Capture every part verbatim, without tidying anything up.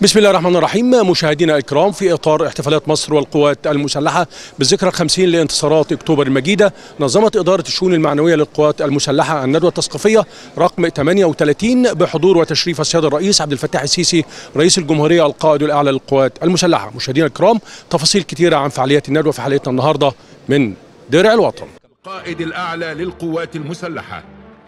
بسم الله الرحمن الرحيم. مشاهدينا الكرام، في إطار احتفالات مصر والقوات المسلحة بالذكرى الخمسين لانتصارات أكتوبر المجيدة، نظمت إدارة الشؤون المعنوية للقوات المسلحة الندوة التثقيفية رقم ثمانية وثلاثين بحضور وتشريف السيد الرئيس عبد الفتاح السيسي رئيس الجمهورية القائد الأعلى للقوات المسلحة. مشاهدينا الكرام، تفاصيل كثيرة عن فعاليات الندوة في حلقتنا النهاردة من درع الوطن. القائد الأعلى للقوات المسلحة.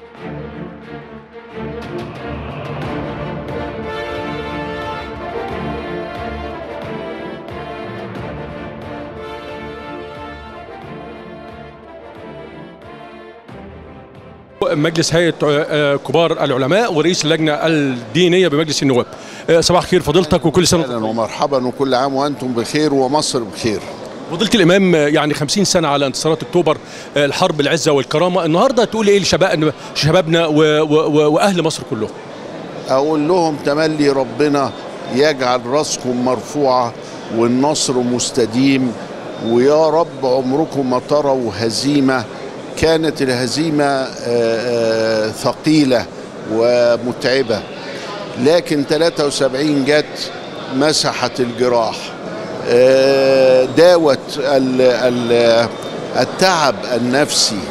مجلس هيئة كبار العلماء ورئيس اللجنة الدينية بمجلس النواب. صباح الخير فضيلتك وكل سنة أهلا ومرحبا وكل عام وأنتم بخير ومصر بخير. فضيلة الإمام، يعني خمسين سنة على انتصارات أكتوبر، الحرب، العزة والكرامة، النهاردة تقول إيه لشبابنا شبابنا وأهل مصر كلهم؟ أقول لهم تملي ربنا يجعل راسكم مرفوعة والنصر مستديم، ويا رب عمركم ما تروا هزيمة. كانت الهزيمة ثقيلة ومتعبة، لكن ثلاثة وسبعين جت مسحت الجراح، داوت التعب النفسي،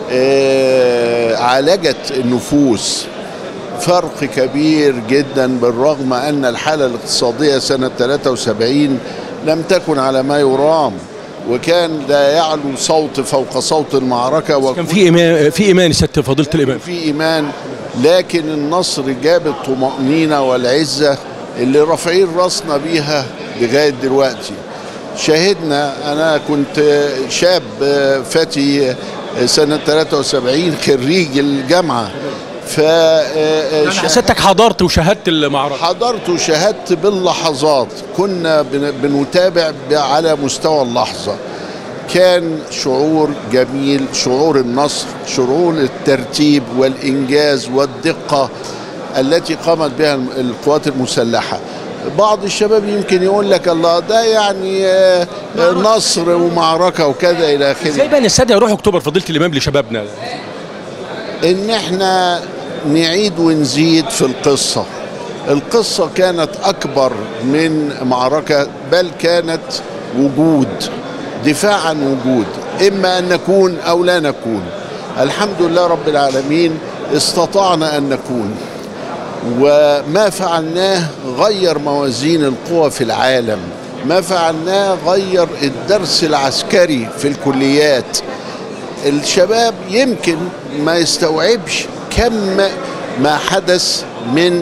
عالجت النفوس. فرق كبير جدا، بالرغم أن الحالة الاقتصادية سنة ثلاثة وسبعين لم تكن على ما يرام، وكان لا يعلو صوت فوق صوت المعركة. كان في إيمان، في إيمان ست فضيلة الإمام، في إيمان، لكن النصر جاب الطمأنينة والعزة اللي رافعين راسنا بيها لغاية دلوقتي. شاهدنا، أنا كنت شاب فاتي سنة ثلاثة وسبعين خريج الجامعة، ف يعني حسيتك حضرت وشاهدت المعركة؟ حضرت وشاهدت باللحظات، كنا بنتابع على مستوى اللحظة. كان شعور جميل، شعور النصر، شعور الترتيب والإنجاز والدقة التي قامت بها القوات المسلحة. بعض الشباب يمكن يقول لك الله ده يعني نصر ومعركة وكذا إلى آخره. ازاي بقى السادة يروحوا أكتوبر فضيلة الإمام لشبابنا؟ إن احنا نعيد ونزيد في القصة. القصة كانت أكبر من معركة، بل كانت وجود، دفاع عن وجود، إما أن نكون أو لا نكون. الحمد لله رب العالمين استطعنا أن نكون، وما فعلناه غير موازين القوى في العالم. ما فعلناه غير الدرس العسكري في الكليات. الشباب يمكن ما يستوعبش كم ما حدث من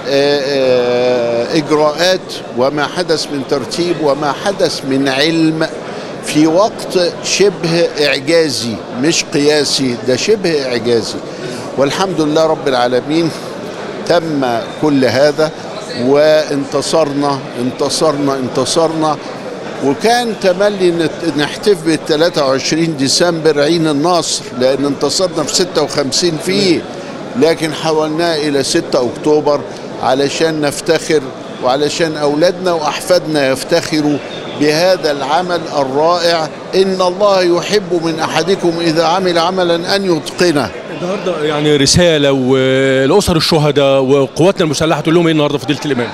إجراءات، وما حدث من ترتيب، وما حدث من علم في وقت شبه إعجازي، مش قياسي، ده شبه إعجازي. والحمد لله رب العالمين تم كل هذا وانتصرنا انتصرنا انتصرنا. وكان تملي نحتفل بال ثلاثة وعشرين ديسمبر عين النصر، لأن انتصرنا في ستة وخمسين فيه، لكن حولناه إلى ستة أكتوبر علشان نفتخر، وعلشان أولادنا وأحفادنا يفتخروا بهذا العمل الرائع. إن الله يحب من أحدكم إذا عمل عملا أن يتقنه. النهارده يعني رسالة والأسر الشهداء وقواتنا المسلحة تقول لهم إيه النهارده فضيلة الإمام؟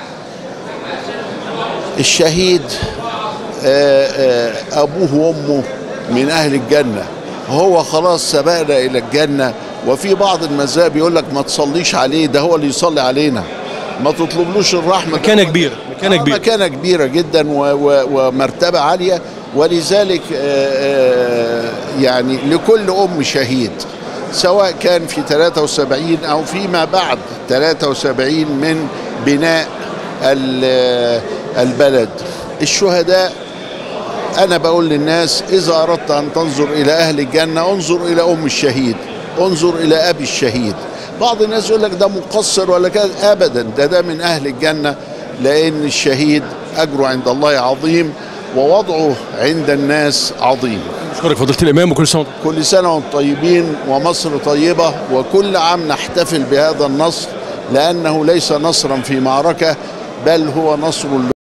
الشهيد أبوه وأمه من أهل الجنة، هو خلاص سبقنا إلى الجنة. وفي بعض المذاهب يقول لك ما تصليش عليه، ده هو اللي يصلي علينا، ما تطلبلوش الرحمة. مكانة كبيرة، مكانة كبيرة، مكانة كبيرة جدا ومرتبة عالية. ولذلك يعني لكل أم شهيد، سواء كان في ثلاثة وسبعين أو فيما بعد ثلاثة وسبعين من بناء البلد. الشهداء، أنا بقول للناس إذا أردت أن تنظر إلى أهل الجنة انظر إلى أم الشهيد، انظر إلى أبي الشهيد. بعض الناس يقول لك ده مقصر ولا كذا، أبدا، ده ده من أهل الجنة، لأن الشهيد أجره عند الله عظيم ووضعه عند الناس عظيم. أشكرك فضيلة الإمام وكل سنة كل سنة وانتم طيبين ومصر طيبة، وكل عام نحتفل بهذا النصر، لأنه ليس نصرا في معركة، بل هو نصر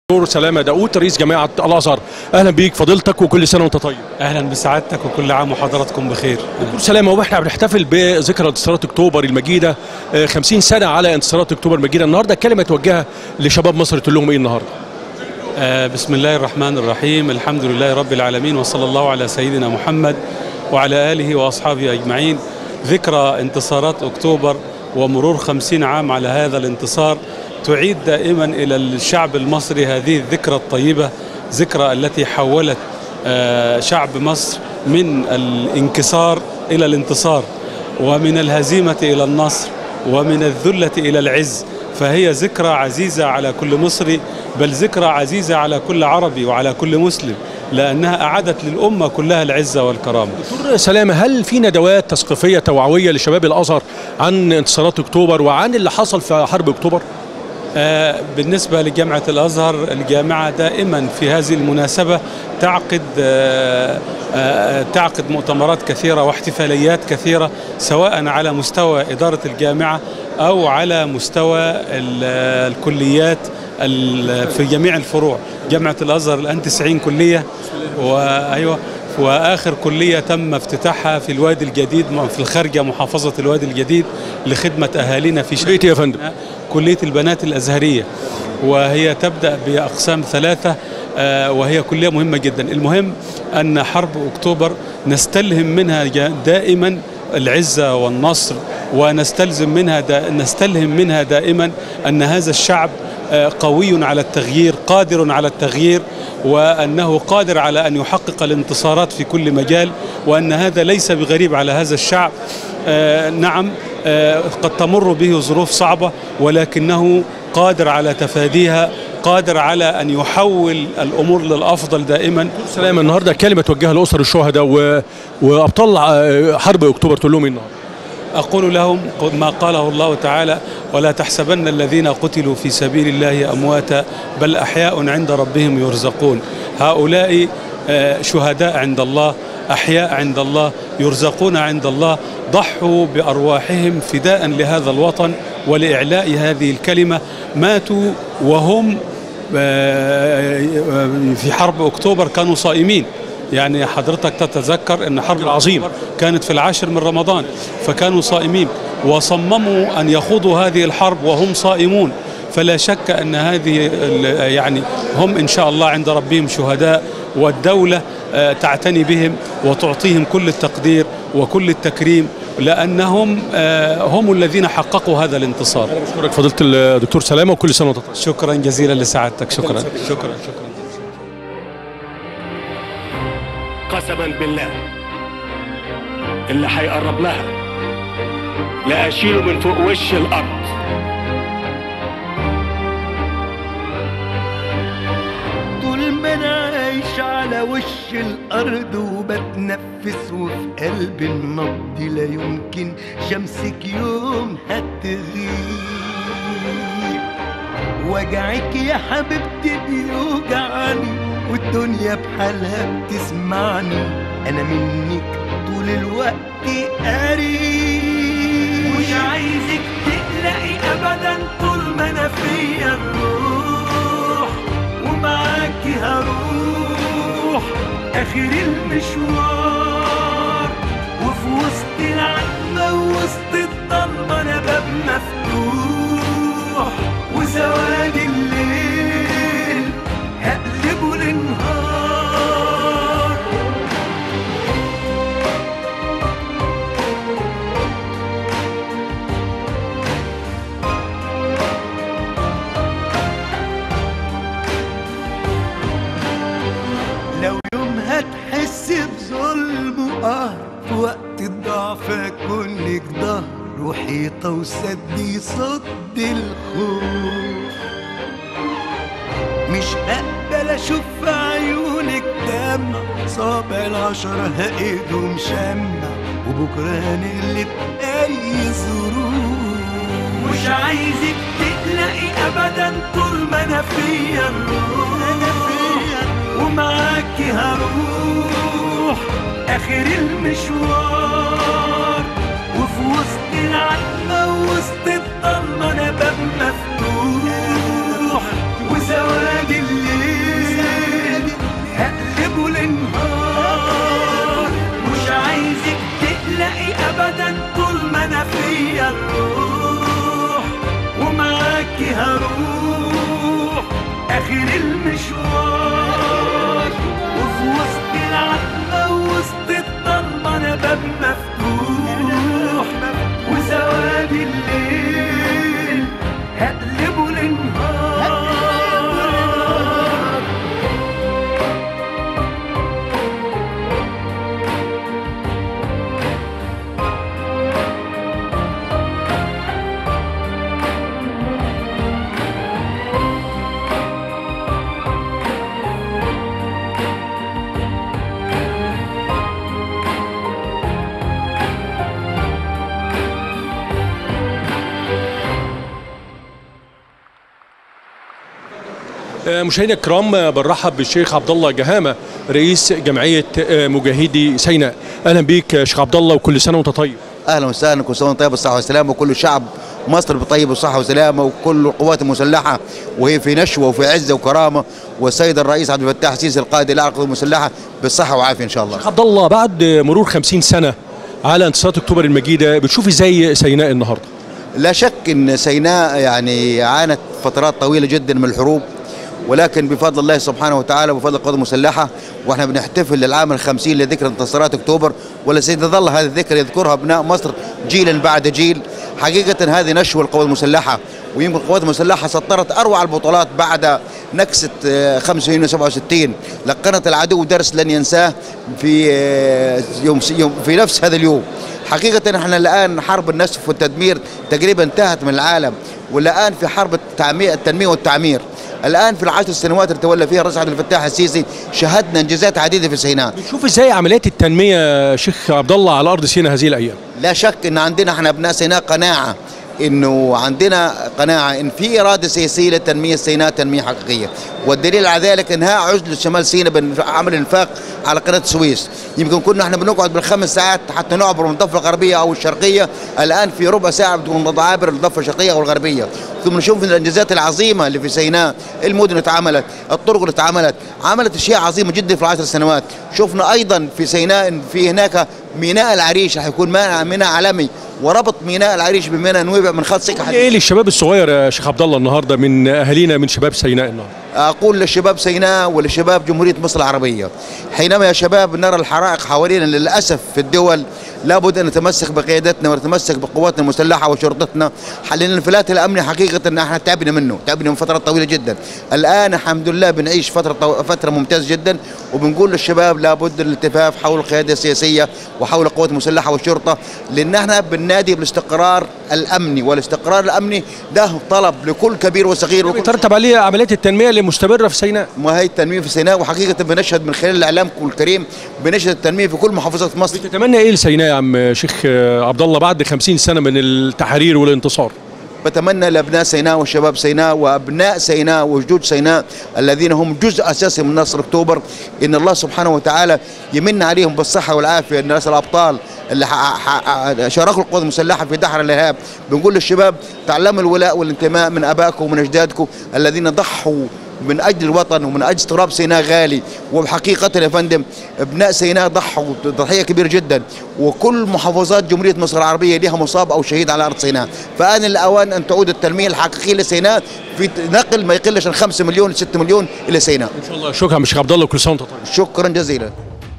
دكتور سلامة داوود رئيس جامعة الأزهر، أهلا بيك فضيلتك وكل سنة وأنت طيب. أهلا بسعادتك وكل عام وحضراتكم بخير. دكتور سلامة، وإحنا بنحتفل بذكرى انتصارات أكتوبر المجيدة، خمسين سنة على انتصارات أكتوبر المجيدة، النهاردة كلمة توجهها لشباب مصر تقول لهم إيه النهاردة؟ آه بسم الله الرحمن الرحيم، الحمد لله رب العالمين، وصلى الله على سيدنا محمد وعلى آله وأصحابه أجمعين. ذكرى انتصارات أكتوبر ومرور خمسين عام على هذا الانتصار تعيد دائما إلى الشعب المصري هذه الذكرى الطيبة، ذكرى التي حولت شعب مصر من الانكسار إلى الانتصار، ومن الهزيمة إلى النصر، ومن الذلة إلى العز. فهي ذكرى عزيزة على كل مصري، بل ذكرى عزيزة على كل عربي وعلى كل مسلم، لأنها أعادت للأمة كلها العزة والكرامة. دكتور سلامة، هل في ندوات تثقيفية توعوية لشباب الأزهر عن انتصارات أكتوبر وعن اللي حصل في حرب أكتوبر؟ آه بالنسبة لجامعة الأزهر، الجامعة دائما في هذه المناسبة تعقد آه آه تعقد مؤتمرات كثيرة واحتفاليات كثيرة، سواء على مستوى إدارة الجامعة أو على مستوى الكليات في جميع الفروع. جامعة الأزهر الآن تسعين كلية، وأيوة وآخر كلية تم افتتاحها في الوادي الجديد في الخارجة محافظة الوادي الجديد لخدمة أهالينا في شركة يا فندم كلية البنات الأزهرية، وهي تبدأ بأقسام ثلاثة، وهي كلية مهمة جدا. المهم أن حرب أكتوبر نستلهم منها دائما العزة والنصر، ونستلزم منها دا نستلهم منها دائما أن هذا الشعب قوي على التغيير، قادر على التغيير، وأنه قادر على أن يحقق الانتصارات في كل مجال، وأن هذا ليس بغريب على هذا الشعب. آه نعم آه قد تمر به ظروف صعبة، ولكنه قادر على تفاديها، قادر على أن يحول الأمور للأفضل دائما. سلام، النهاردة كلمة توجهها لأسر الشهداء و... وأبطال حرب أكتوبر تقول لهم إيه النهاردة؟ أقول لهم ما قاله الله تعالى: ولا تحسبن الذين قتلوا في سبيل الله أمواتا بل أحياء عند ربهم يرزقون. هؤلاء شهداء عند الله، أحياء عند الله، يرزقون عند الله، ضحوا بأرواحهم فداء لهذا الوطن ولإعلاء هذه الكلمة، ماتوا وهم في حرب أكتوبر كانوا صائمين. يعني حضرتك تتذكر أن حرب العظيم كانت في العاشر من رمضان، فكانوا صائمين وصمموا أن يخوضوا هذه الحرب وهم صائمون. فلا شك أن هذه يعني هم إن شاء الله عند ربهم شهداء، والدولة تعتني بهم وتعطيهم كل التقدير وكل التكريم، لأنهم هم الذين حققوا هذا الانتصار. أنا بشكرك فضيلة الدكتور سلامة وكل سنة وأنت طيب. شكرا جزيلا لسعادتك. شكرا شكرا شكرا. قسما بالله اللي هيقرب لها لا اشيله من فوق وش الارض. طول ما انا عايش على وش الارض وبتنفس وفي قلبي النبض، لا يمكن شمسك يوم هتغيب. وجعك يا حبيبتي بيوجعني والدنيا بحالها بتسمعني، انا منك طول الوقت قريب. مش عايزك تقلقي ابدا طول ما انا فيا الروح، ومعاكي هروح اخر المشوار. وفي وسط العتمة ووسط الضلمة انا باب مفتوح، وسواد الليل هقلبه لنهار. لو يوم هتحس بظلم وقهر في وقت الضعف اكونلك ظهر وحيطة وسدي صد الخوف. مش هقبل اشوف في عيونك دمع، صابع العشرة هايدهم شمع، وبكرة هنقلب اي ظروف. مش عايزك تقلقي ابدا طول ما انا فيا الروح، ومعاكي هروح اخر المشوار. وفي وسط العتمة ووسط الضلمة انا باب مفتوح، وزواج اللي فيا الروح ومعاكي هروح اخر المشوار، وفي وسط العتمة وسط الضلمة انا باب مفتوح، وسواد الليل هقلبه لنهار. مشاهدينا الكرام، بنرحب بالشيخ عبد الله جهامه رئيس جمعيه مجاهدي سيناء. اهلا بيك شيخ عبد الله، وكل سنه وانت طيب. اهلا وسهلا، كل سنه وانت طيب بالصحه والسلامه، وكل شعب مصر بطيب والصحه والسلامه، وكل القوات المسلحه وهي في نشوه وفي عزه وكرامه، والسيد الرئيس عبد الفتاح السيسي القائد الاعلى للقوات المسلحه بالصحه وعافيه ان شاء الله. شيخ عبد الله، بعد مرور خمسين سنه على انتصارات اكتوبر المجيده، بتشوف ازاي سيناء النهارده؟ لا شك ان سيناء يعني عانت فترات طويله جدا من الحروب، ولكن بفضل الله سبحانه وتعالى وبفضل القوات المسلحه واحنا بنحتفل للعام الخمسين لذكرى انتصارات اكتوبر، ولا سيظل هذه الذكرى يذكرها ابناء مصر جيلا بعد جيل. حقيقه هذه نشوه القوات المسلحه، ويمكن القوات المسلحه سطرت اروع البطولات بعد نكسه خمسة يونيو سبعة وستين، لقنت العدو درس لن ينساه في يوم في نفس هذا اليوم. حقيقه احنا الان حرب النسف والتدمير تقريبا انتهت من العالم، والان في حرب التنميه والتعمير. الان في العشر سنوات اللي تولى فيها الرئيس عبد الفتاح السيسي شهدنا انجازات عديده في سيناء. بتشوف ازاي عمليات التنميه شيخ عبد الله على ارض سيناء هذه الايام؟ لا شك ان عندنا احنا ابناء سيناء قناعه، انه عندنا قناعه ان في اراده سياسيه لتنميه سيناء تنميه حقيقيه، والدليل على ذلك انهاء عزله شمال سيناء بعمل انفاق على قناه السويس. يمكن كنا احنا بنقعد بالخمس ساعات حتى نعبر من الضفه الغربيه او الشرقيه، الان في ربع ساعه بتكون عابر الضفه الشرقيه او الغربيه. ثم نشوف من الانجازات العظيمه اللي في سيناء، المدن اتعملت، الطرق اللي اتعملت، عملت اشياء عظيمه جدا في العشر سنوات. شفنا ايضا في سيناء في هناك ميناء العريش راح يكون ميناء عالمي، وربط ميناء العريش بميناء نويبع من خط سكه. ايه للشباب الصغير يا شيخ عبد الله النهارده من اهالينا من شباب سيناء النهارده؟ اقول للشباب سيناء ولشباب جمهوريه مصر العربيه، حينما يا شباب نرى الحرائق حوالينا للاسف في الدول، لابد ان نتمسك بقيادتنا ونتمسك بقواتنا المسلحه وشرطتنا. لان الانفلات الامني حقيقه ان احنا تعبنا منه، تعبنا من فتره طويله جدا. الان الحمد لله بنعيش فتره طو... فتره ممتازه جدا، وبنقول للشباب لابد الالتفاف حول القياده السياسيه وحول القوات المسلحه والشرطه، لان احنا بننادي بالاستقرار الامني، والاستقرار الامني ده طلب لكل كبير وصغير. يترتب عليه عمليات التنميه اللي مستمره في سيناء. ما هي التنميه في سيناء، وحقيقه بنشهد من خلال اعلامكم الكريم بنشهد التنميه في كل محافظات مصر. بتتمنى ايه لسيناء يا عم شيخ عبد الله بعد خمسين سنه من التحرير والانتصار؟ بتمنى لابناء سيناء وشباب سيناء وابناء سيناء وجدود سيناء الذين هم جزء اساسي من نصر اكتوبر، ان الله سبحانه وتعالى يمن عليهم بالصحه والعافيه. الناس الابطال اللي شاركوا القوات المسلحه في دحر الارهاب، بنقول للشباب تعلموا الولاء والانتماء من ابائكم ومن اجدادكم الذين ضحوا من اجل الوطن ومن اجل تراب سيناء غالي. وبحقيقه يا فندم ابناء سيناء ضحوا تضحيه كبيره جدا، وكل محافظات جمهوريه مصر العربيه لها مصاب او شهيد على ارض سيناء. فان الاوان ان تعود التنميه الحقيقيه لسيناء في نقل ما يقلش عن خمسة مليون ستة مليون الى سيناء ان شاء الله. شكرا شيخ عبد الله، وكل سنه وانت طيب. شكرا جزيلا.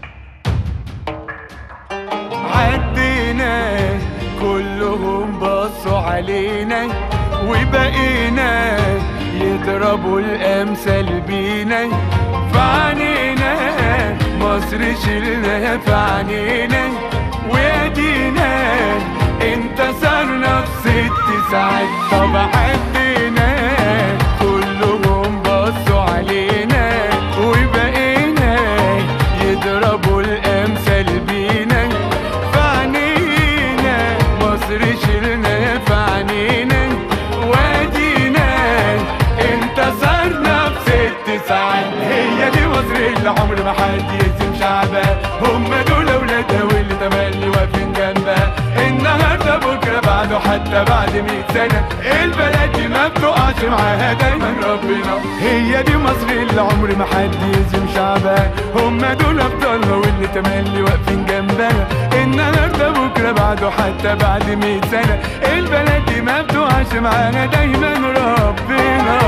عدينا كلهم بصوا علينا وبقينا يضربوا الامثال بينا، فعنينا مصر شلنا في عنينا، وادينا انتصرنا في ست ساعات. طب عدينا كلهم بصوا علينا وبقينا يضربوا الامثال بينا، فعنينا مصر شلنا في عنينا، وادينا انتصرنا في ست ساعات. هي دي مصر اللي عمر ما حد يهزم شعبها، هم دول اولادها واللي تملي واقفين جنبها. النهارده بكره بعده حتى بعد مية سنه البلد دي ما بتقعش معاها دايما ربنا. هي دي مصر اللي عمر ما حد يهزم شعبها، هم دول ابطالها واللي تملي واقفين جنبها. النهارده بكره بعده حتى بعد مية سنه البلد دي ما بتقعش معانا دايما ربنا.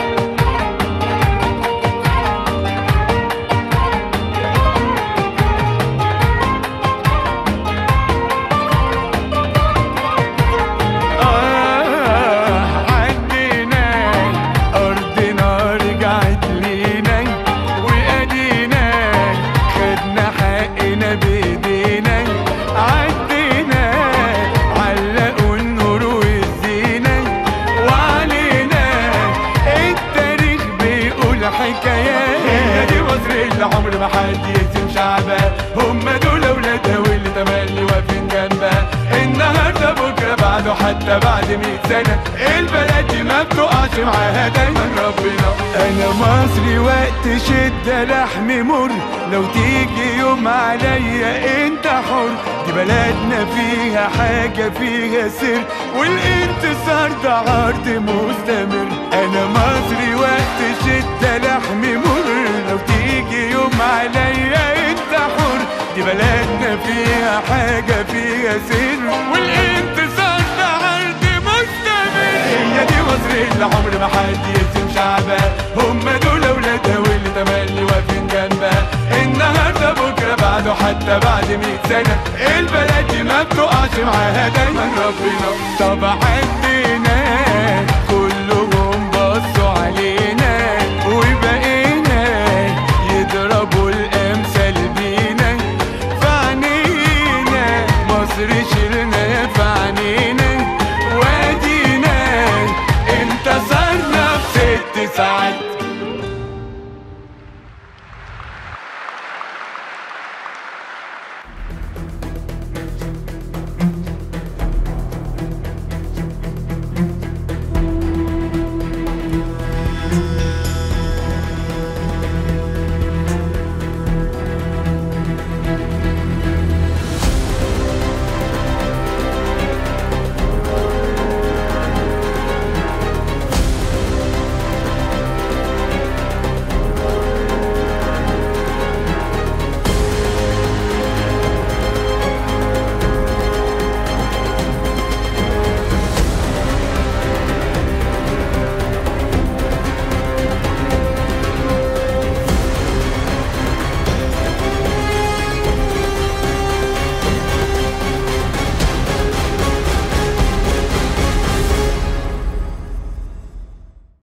هي دي مصر اللي عمر ما حد يهزم شعبها، هم دول اولادها واللي تملي واقفين جنبها. النهارده بكره بعده حتى بعد مية سنه البلد دي ما بتقعش معاها دايما ربنا. انا مصري وقت شده لحمي مر، لو تيجي يوم عليا انت حر. دي بلدنا فيها حاجه فيها سر، والانتصار ده عرض مستمر. انا مصري وقت شده لحمي مر، لو تيجي يوم عليا انت حر. دي بلدنا فيها حاجه فيها سر، والانتصار ده عرض مستمر. هي دي مصر اللي عمر ما حد يهزم شعبها، هم دول اولادها واللي تملي واقفين جنبها. النهارده بكره بعده حتى بعد مية سنه البلد دي ما بتقعش معاها دايما ربنا. طبعا